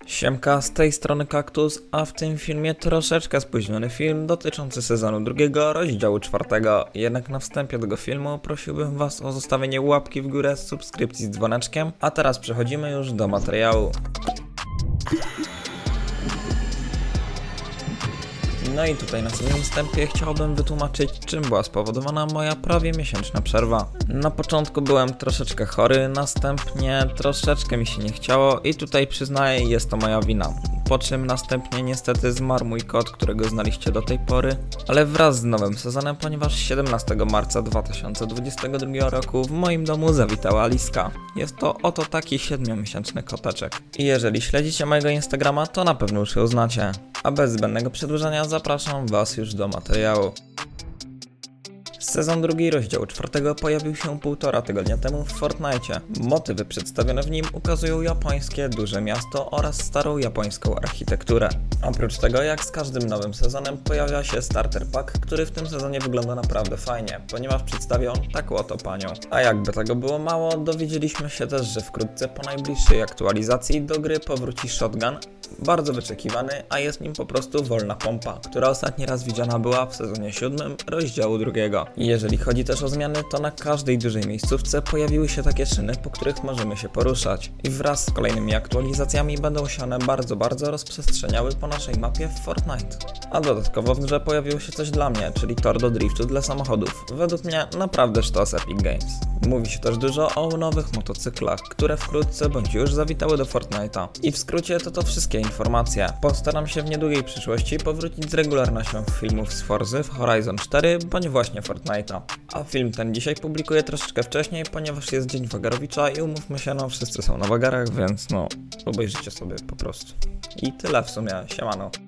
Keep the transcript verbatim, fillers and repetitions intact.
Siemka, z tej strony Kaktus, a w tym filmie troszeczkę spóźniony film dotyczący sezonu drugiego, rozdziału czwartego. Jednak na wstępie tego filmu prosiłbym was o zostawienie łapki w górę, subskrypcji z dzwoneczkiem, a teraz przechodzimy już do materiału. No i tutaj na samym wstępie chciałbym wytłumaczyć, czym była spowodowana moja prawie miesięczna przerwa. Na początku byłem troszeczkę chory, następnie troszeczkę mi się nie chciało i tutaj przyznaję, jest to moja wina. Po czym następnie niestety zmarł mój kot, którego znaliście do tej pory, ale wraz z nowym sezonem, ponieważ siedemnastego marca dwa tysiące dwudziestego drugiego roku w moim domu zawitała Aliska. Jest to oto taki siedmiomiesięczny koteczek. I jeżeli śledzicie mojego Instagrama, to na pewno już ją znacie. A bez zbędnego przedłużania zapraszam was już do materiału. Sezon drugi rozdziału czwartego pojawił się półtora tygodnia temu w Fortnite. Motywy przedstawione w nim ukazują japońskie duże miasto oraz starą japońską architekturę. Oprócz tego, jak z każdym nowym sezonem, pojawia się starter pack, który w tym sezonie wygląda naprawdę fajnie, ponieważ przedstawia on taką oto panią. A jakby tego było mało, dowiedzieliśmy się też, że wkrótce po najbliższej aktualizacji do gry powróci shotgun, bardzo wyczekiwany, a jest nim po prostu wolna pompa, która ostatni raz widziana była w sezonie siódmym rozdziału drugiego. Jeżeli chodzi też o zmiany, to na każdej dużej miejscówce pojawiły się takie szyny, po których możemy się poruszać. I wraz z kolejnymi aktualizacjami będą się one bardzo, bardzo rozprzestrzeniały po naszej mapie w Fortnite. A dodatkowo w grze pojawiło się coś dla mnie, czyli tor do driftu dla samochodów. Według mnie naprawdę sztos Epic Games. Mówi się też dużo o nowych motocyklach, które wkrótce bądź już zawitały do Fortnite'a. I w skrócie to to wszystkie informacje. Postaram się w niedługiej przyszłości powrócić z regularnością filmów z Forzy w Horizon cztery bądź właśnie Fortnite'a. A film ten dzisiaj publikuję troszeczkę wcześniej, ponieważ jest Dzień Wagarowicza i umówmy się, no wszyscy są na wagarach, więc no obejrzyjcie sobie po prostu. I tyle w sumie, siemano.